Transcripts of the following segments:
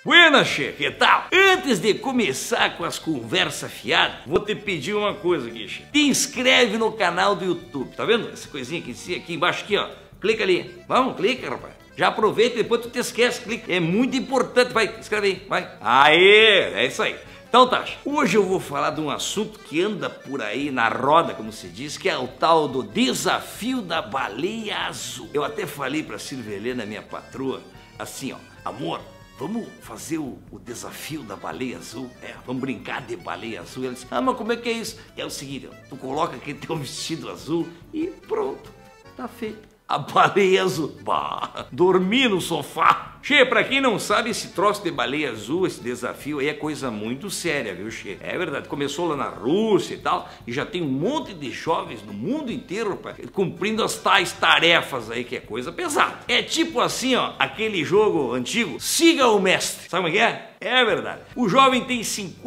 Buenas, che, que tal? Antes de começar com as conversas fiadas, vou te pedir uma coisa aqui, che. Te inscreve no canal do YouTube, tá vendo? Essa coisinha aqui embaixo, aqui, ó. Clica ali. Vamos, clica, rapaz. Já aproveita e depois tu te esquece, clica. É muito importante, vai, escreve aí, vai. Aê, é isso aí. Então tá, hoje eu vou falar de um assunto que anda por aí na roda, como se diz, que é o tal do desafio da baleia azul. Eu até falei pra Silvia Helena, minha patroa, assim, ó, amor, vamos fazer o desafio da baleia azul? Vamos brincar de baleia azul. Ela disse, mas como é que é isso? É o seguinte, ó, tu coloca aquele teu vestido azul e pronto, tá feito. A baleia azul. Bah, dormi no sofá. Che, pra quem não sabe, esse troço de baleia azul, esse desafio aí é coisa muito séria, viu, Che? É verdade, começou lá na Rússia e tal, e já tem um monte de jovens no mundo inteiro, rapaz, cumprindo as tais tarefas aí, que é coisa pesada. É tipo assim, ó, aquele jogo antigo, Siga o Mestre. Sabe como é que é? É verdade. O jovem tem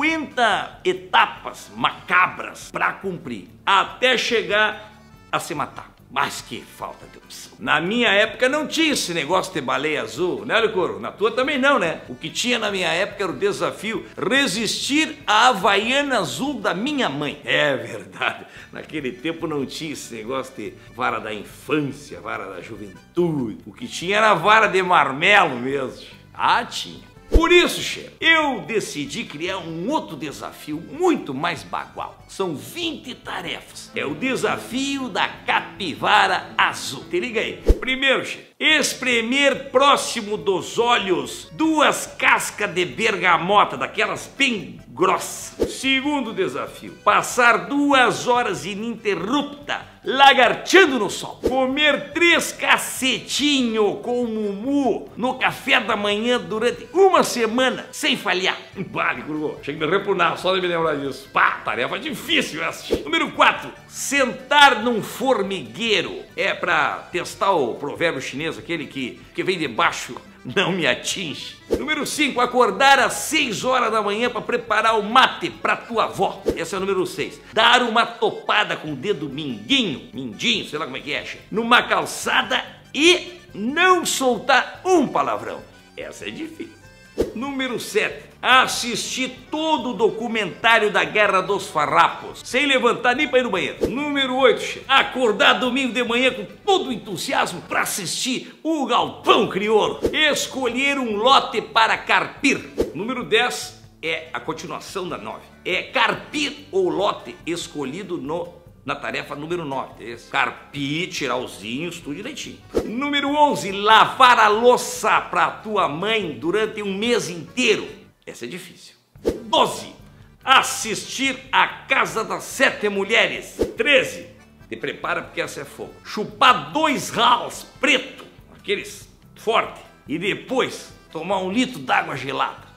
50 etapas macabras pra cumprir, até chegar a se matar. Mas que falta de opção. Na minha época não tinha esse negócio de baleia azul, né, Licoro? Na tua também não, né? O que tinha na minha época era o desafio resistir à Havaiana azul da minha mãe. É verdade. Naquele tempo não tinha esse negócio de vara da infância, vara da juventude. O que tinha era a vara de marmelo mesmo. Ah, tinha. Por isso, che, eu decidi criar um outro desafio muito mais bagual. São 20 tarefas. É o desafio da capivara azul. Te liga aí. Primeiro, che, espremer próximo dos olhos 2 cascas de bergamota, daquelas bem grossas. Segundo desafio, passar 2 horas ininterrupta lagarteando no sol. Comer 3 cacetinhos com mumu no café da manhã durante 1 semana, sem falhar. Vale, curvou. Chega de me repunar, só de me lembrar disso. Pá, tarefa difícil essa. Número 4, sentar num formigueiro. É pra testar o provérbio chinês, aquele que vem de baixo não me atinge. Número 5, acordar às 6 horas da manhã para preparar o mate para tua avó. Esse é o número 6. Dar uma topada com o dedo mindinho, sei lá como é que é, numa calçada e não soltar um palavrão. Essa é difícil. Número 7, assistir todo o documentário da Guerra dos Farrapos, sem levantar nem para ir no banheiro. Número 8, acordar domingo de manhã com todo o entusiasmo para assistir o Galpão Crioulo. Escolher um lote para carpir. Número 10 é a continuação da 9. É carpir o lote escolhido na tarefa número 9. Carpir, tirar os zinhos, tudo direitinho. Número 11, lavar a louça para tua mãe durante 1 mês inteiro. Essa é difícil. 12, assistir a Casa das 7 Mulheres. 13, te prepara porque essa é fogo. Chupar 2 ralos preto, aqueles fortes, e depois tomar 1 litro d'água gelada.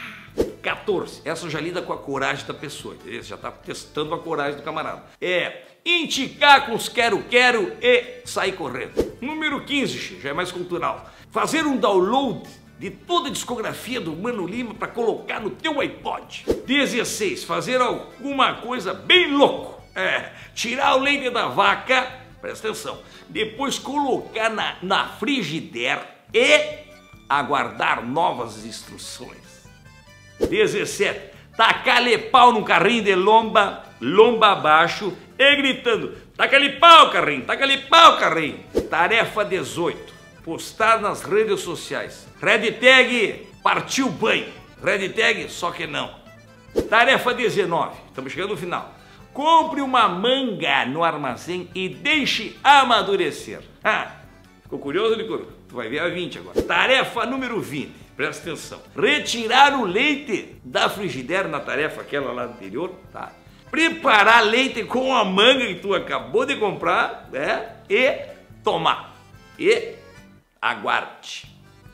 14, essa já lida com a coragem da pessoa, entendeu? Você já tá testando a coragem do camarada. Enticar com os quero-quero e sair correndo. Número 15, já é mais cultural. Fazer um download de toda a discografia do Mano Lima para colocar no teu iPod. 16, fazer alguma coisa bem louco. Tirar o leite da vaca, presta atenção, depois colocar na frigideira e aguardar novas instruções. 17, tacar-lhe pau num carrinho de lomba abaixo e gritando, taca-lhe pau, carrinho, taca-lhe pau, carrinho. Tarefa 18, postar nas redes sociais. Hashtag partiu banho, hashtag só que não. Tarefa 19, estamos chegando no final. Compre uma manga no armazém e deixe amadurecer. Ficou curioso, Licoro? Tu vai ver a 20 agora. Tarefa número 20, presta atenção. Retirar o leite da frigideira na tarefa aquela lá anterior, tá? Preparar leite com a manga que tu acabou de comprar, e tomar. E aguarde.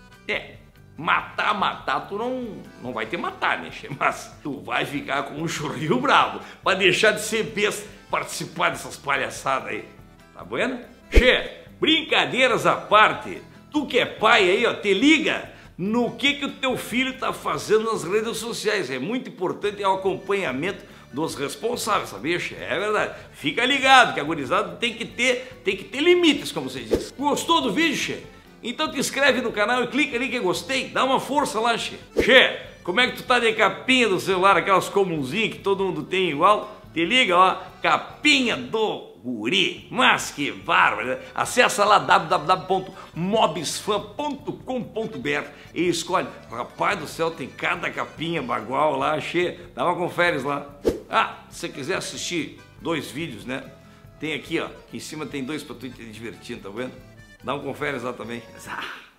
Matar, tu não vai te matar, né, che? Mas tu vai ficar com um churril bravo pra deixar de ser besta, participar dessas palhaçadas aí. Tá bueno? Che, brincadeiras à parte, tu que é pai aí, ó, te liga no que o teu filho tá fazendo nas redes sociais. É muito importante o acompanhamento dos responsáveis, sabia, che? É verdade. Fica ligado que a gurizada tem que ter limites, como você diz. Gostou do vídeo, che? Então te inscreve no canal e clica ali que eu gostei, dá uma força lá, che. Che, como é que tu tá de capinha do celular, aquelas comunzinhas que todo mundo tem igual? Te liga, ó, capinha do guri, mas que bárbaro, né? Acessa lá www.mobsfan.com.br e escolhe. Rapaz do céu, tem cada capinha bagual lá, che, dá uma conferes lá. Ah, se você quiser assistir 2 vídeos, né? Tem aqui, ó, aqui em cima tem 2 pra tu te divertir, tá vendo? Dá um conferes lá também.